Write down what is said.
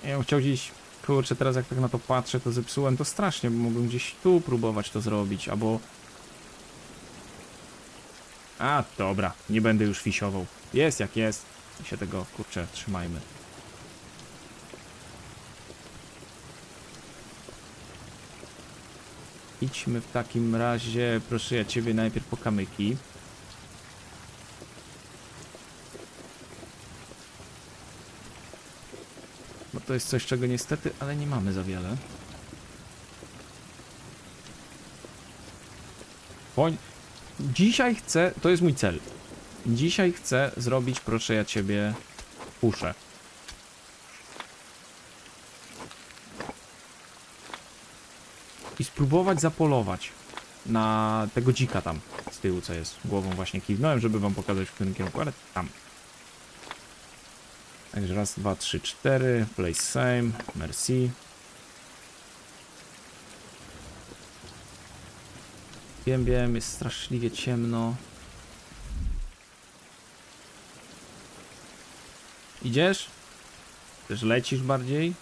Ja bym chciał gdzieś... Kurczę, teraz jak tak na to patrzę, to zepsułem to strasznie, bo mógłbym gdzieś tu próbować to zrobić, albo... A, dobra, nie będę już fisiował. Jest jak jest. I się tego, kurczę, trzymajmy. Idźmy w takim razie, proszę ja ciebie, najpierw po kamyki. Bo to jest coś, czego niestety, ale nie mamy za wiele. Dzisiaj chcę, to jest mój cel. Dzisiaj chcę zrobić, proszę ja ciebie, puszę. I spróbować zapolować na tego dzika tam z tyłu, co jest. Głową właśnie kiwnąłem, żeby wam pokazać, w którym kierunku, ale tam. Także raz, dwa, trzy, cztery. Place same. Merci. Wiem, jest straszliwie ciemno. Idziesz? Też lecisz bardziej?